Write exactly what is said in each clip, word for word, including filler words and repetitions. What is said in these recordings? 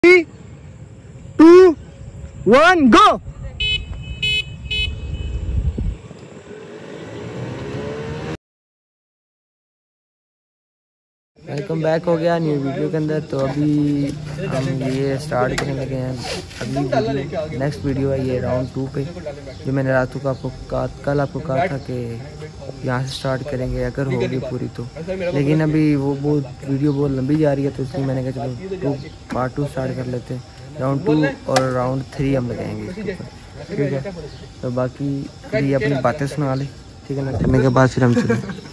Three two one go. Welcome back हो गया new video के अंदर। तो अभी हम ये स्टार्ट करने लगे हैं अगली वीडियो। नेक्स्ट वीडियो है ये राउंड टू पे, जो मैंने रातों को आपको कहा, कल आपको कहा था कि यहाँ से स्टार्ट करेंगे अगर होगी पूरी तो। लेकिन अभी वो बहुत वीडियो बहुत लंबी जा रही है, तो इसलिए मैंने कहा चलो टू पार्ट टू स्टार्ट कर लेते हैं। राउंड टू और राउंड थ्री हम लगाएंगे, ठीक है। तो बाकी ये अपनी बातें सुना ले, ठीक है ना। करने के बाद फिर हम चले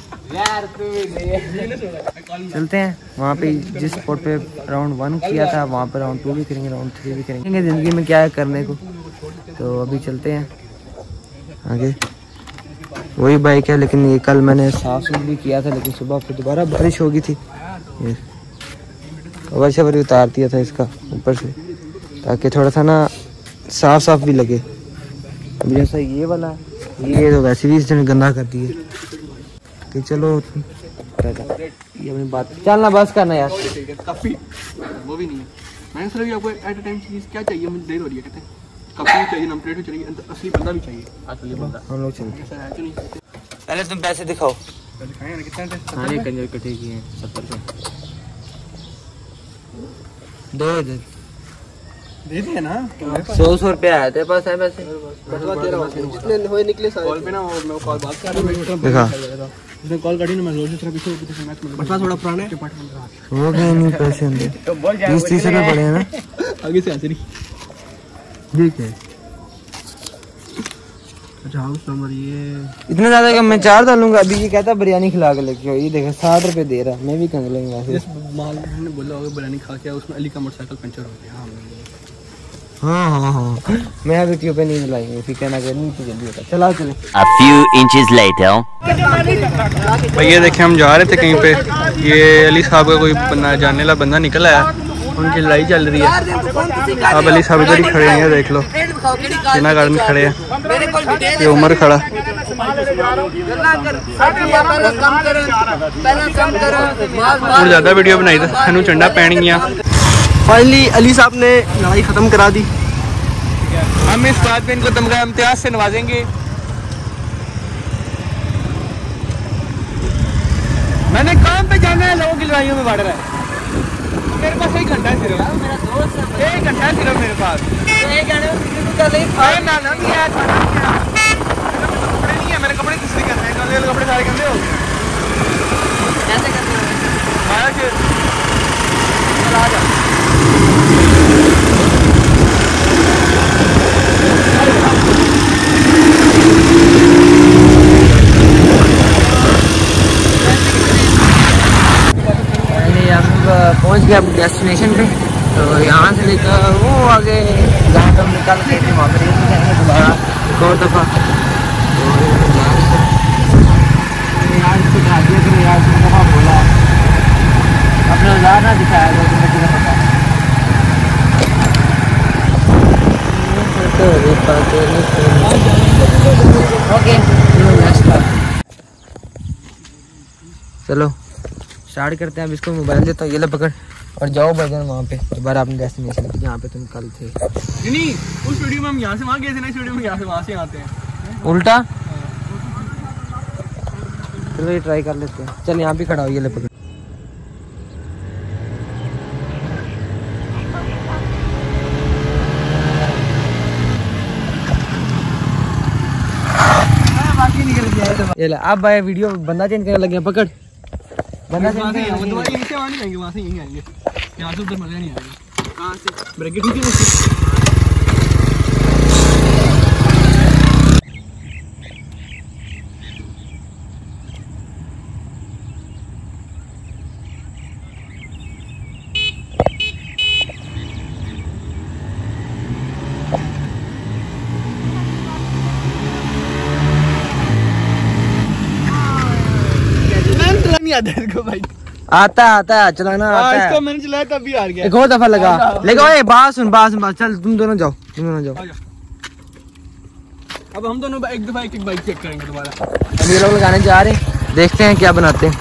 चलते हैं वहाँ पे जिस स्पॉट पे राउंड वन किया था, वहाँ पे राउंड टू भी करेंगे, राउंड थ्री भी करेंगे। ज़िंदगी में क्या है करने को, तो अभी चलते हैं आगे। वही बाइक है, लेकिन ये कल मैंने साफ सुफ भी किया था, लेकिन सुबह फिर दोबारा बारिश हो गई थी। ये कवर शवर उतार दिया था इसका ऊपर से, ताकि थोड़ा सा ना साफ साफ भी लगे। अभी जैसा ये वाला ये तो वैसे भी इसने गंदा कर दिए कि चलो ये अपनी बात चलना बस करना यार। काफी वो भी नहीं है। मैंने सर आपको एट अ टाइम चीज क्या चाहिए, मुझे देर हो रही है। कहते हैं काफी चाहिए, नंबर प्लेट भी चाहिए, असली बंदा भी चाहिए। असली बंदा हम लोग चलते। पहले तुम पैसे दिखाओ। दिखाएं ना कितने थे। सारे कंजर इकट्ठे किए हैं सत्तर से दो हजार दे दिए ना। सौ सौ रुपये आए थे पास है पैसे। जितने हुए निकले सारे। कॉल पे ना वो मैं कॉल बात कर रहा हूं। देखा उसने कॉल करी ना, मैं रोज तरह पीछे पीछे मैच में बस थोड़ा पुराना है हो गए नहीं पैसे अंदर तो बोल जा तीस तीस रुपये पड़े हैं ना आगे से ऐसे नहीं। ठीक है। अच्छा हाउस नंबर ये इतना ज्यादा कि मैं चार डालूंगा। अभी ये कहता बिरयानी खिला के लेके आओ, ये देखो साठ रुपए दे रहा। मैं भी कंग लेंगे जिस माल ने बोला होगा बिरयानी खा के, उसमें अली का मोटरसाइकिल पंचर हो गया। हाँ हाँ हाँ मैं वीडियो पे नहीं बुलाएंगे, फिर कहना कि नहीं तो जल्दी होता। चला चले। A few inches later. भैया देखे हम जा रहे थे कहीं पे, ये अली साहब का कोई बंदा जानने वाला बंदा निकल आया, उनकी लड़ाई चल रही है। अब अली साहब इधर ही खड़े हैं, देख लो बिना कारण खड़े हैं। ये उमर खड़ा और ज्यादा वीडियो बनाई था सनू चंडा पैणगियां। फाइनली अली साहब ने लड़ाई खत्म करा दी। हम इस बात पे इनको तमगा इम्तियाज से नवाजेंगे। मैंने काम पे जाना है, लोगों की लड़ाइयों में बढ़ रहा है। मेरे पास एक घंटा है सिर्फ, एक घंटा है सिर्फ मेरे पास। कपड़े नहीं है, मेरे कपड़े किसने करने हैं? कपड़े सारे गंदे हो गए। कैसे करने पहुंच गया अपने डेस्टिनेशन पे। तो यहाँ से लेकर वो आगे जहाँ पर हम निकल गए थे वहाँ पर जाएंगे दोबारा एक और दफ़ा। तो यार इसको दिखा दिया कि यार इसको दफ़ा बोला अपने औजार ना दिखाया गया तो मुझे पता। ओके चलो स्टार्ट करते हैं। अब इसको मोबाइल देता हूँ, ये ले पकड़ और जाओ भजन वहाँ पे दोबारा अपने डेस्टिनेशन पे जहाँ पे तुम कल थे। नहीं उस वीडियो में हम यहाँ से वहाँ गए थे ना, इस वीडियो में यहाँ से वहाँ से आते हैं उल्टा। चलो ये ट्राई कर लेते हैं। चल यहाँ भी खड़ा हो, ये ले पकड़। ये ले अब भाई वीडियो बंदा चेंज करने लगे, पकड़ बंदा चेंज करने लगे। वहीं से वहाँ नहीं आएंगे, वहाँ से यहीं आएंगे। यहाँ से उधर मजा नहीं आएगा। कहाँ से ब्रेक ठीक है। भाई आता आता चलाना आता है। इसको मैंने चलाया तब भी हार गया। एक और दफा लगा लेकिन ओए बात सुन बात सुन बात। चल तुम दोनों जाओ, तुम दोनों जाओ। अब हम दोनों एक दफा एक एक बाइक चेक करेंगे दोबारा। अब ये लोग लगाने जा रहे हैं, देखते हैं क्या बनाते हैं।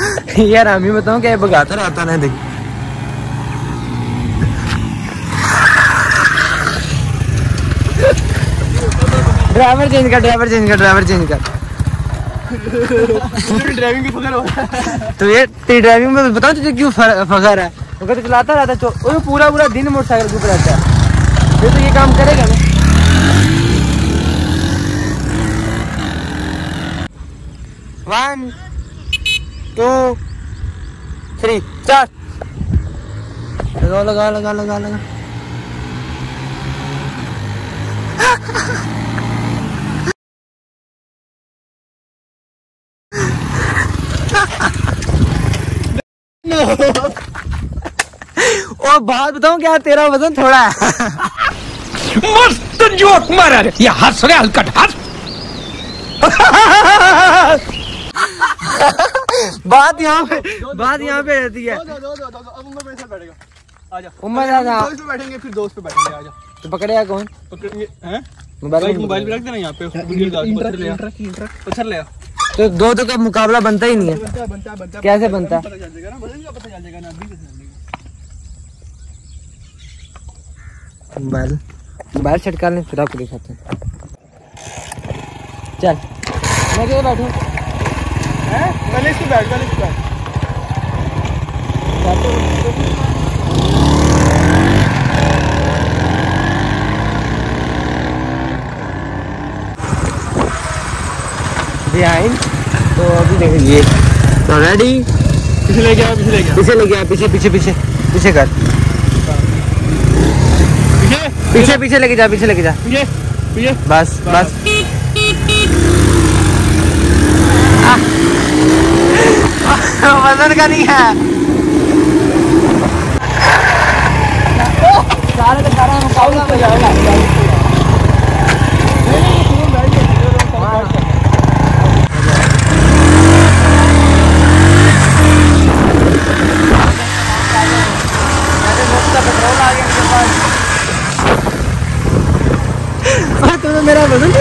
यार हम ही बताऊँ क्या भगाता रहता ना। देख ड्राइवर चेंज कर ड्राइवर चेंज कर ड्राइवर चेंज कर। ड्राइविंग की फखर हो तो ये तेरी ड्राइविंग में बताओ तुझे क्यों फखर है? अगर तो चलाता रहता तो वो पूरा पूरा दिन मोटरसाइकिल के ऊपर रहता है, ये तो ये काम करेगा ना। वन टू थ्री चार लगा लगा लगा लगा लगा। और बात बताऊं क्या, तेरा वजन थोड़ा है। मस्त जोक मारा रे, ये हंस रहे हल्का हंस। बात यहाँ पे बात यहाँ पे रहती है। उम्र बैठेंगे फिर दोस्त पे बैठेंगे। आजा तो पकड़ेगा कौन? पकड़ेंगे हैं? मोबाइल मोबाइल पे रख देना यहाँ पे। पत्थर ले आ। तो दो तो का मुकाबला बनता ही नहीं है। बनता बनता बनता कैसे बनता? पता चल जाएगा ना, वजन का पता चल जाएगा ना, अभी पता चल जाएगा। मोबाइल मोबाइल सेट कर लें फिर आपको दिखाते हैं। चल मैं कैसे बैठूं? हैं? पहले इसको बैठ पहले इसको बैठ। बिहाइंड तो अभी देखिए तो रेडी। पीछे ले गया पीछे ले गया पीछे ले गया पीछे पीछे पीछे पीछे कर पीछे पीछे पीछे लेके जा पीछे लेके जा पीछे पीछे बस बस। वजन का नहीं है। सारे के सारा मुकाबला हो जाएगा। तुमने मेरा वजन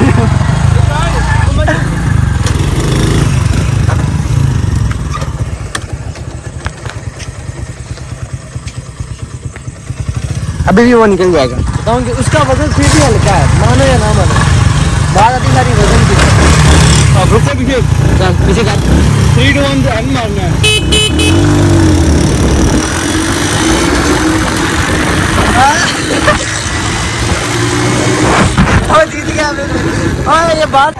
अभी भी वो निकल जाएगा। बताऊँ कि उसका वजन फिर भी हल्का है, मानो या ना मानो। बात आती सारी वजन की। अब रुको पीछे चल पीछे कर। थ्री टू वन एंड मारना है। और जीत गया और ये बात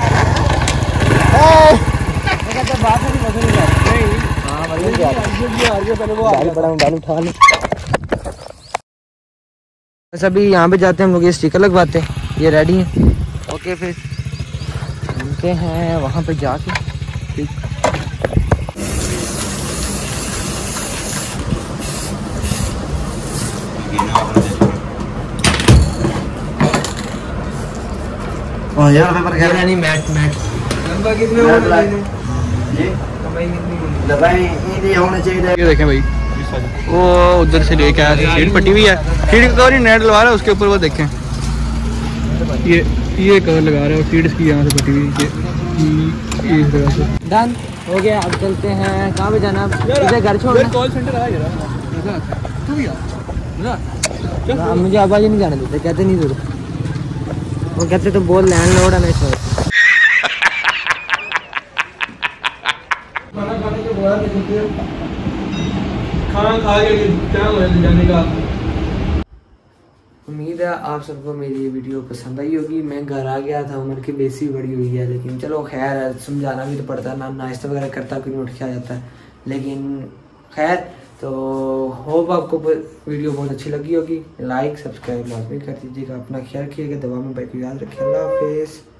बात नहीं वजन नहीं। हाँ वजन क्या पहले वो आगे बड़ा मोबाइल उठा ले। बस अभी यहाँ पे जाते हैं हम लोग, ये स्टिकर लगवाते हैं। ये रेडी है ओके, फिर मिलते हैं वहाँ पे जाके। ठीक यार पेपर क्या नहीं मैट मैट लंबा कितने होने चाहिए। ये देखें भाई, वो उधर से लेके आया था, सीट फटी हुई है। सीट का कवर नेट लगा रहा है उसके ऊपर, वो देखें ये ये कवर लगा रहा है और सीट इसकी यहाँ से फटी हुई है इस जगह से। डन हो गया। अब चलते हैं कहाँ पे जाना? इधर घर छोड़ना। कॉल सेंटर आ गया तू भी हाँ, मुझे आवाज़ नहीं जाने देते, कहते नहीं दूर। वो कहते तो बोल लैंडलॉर्ड है ना इस वक्त। खाना खा के क्या जाने का। उम्मीद है आप सबको मेरी ये वीडियो पसंद आई होगी। मैं घर आ गया था, उम्र की बेसी बड़ी हुई है, लेकिन चलो खैर है, समझाना भी तो पड़ता है ना। नाश्ता वगैरह करता कोई उठ के आ जाता है, लेकिन खैर। तो होप आपको वीडियो बहुत अच्छी लगी होगी। लाइक सब्सक्राइब लाजमी कर दीजिएगा। अपना ख्याल रखिएगा, दवा में बैठ के याद रखिए। अल्लाह हाफिज़।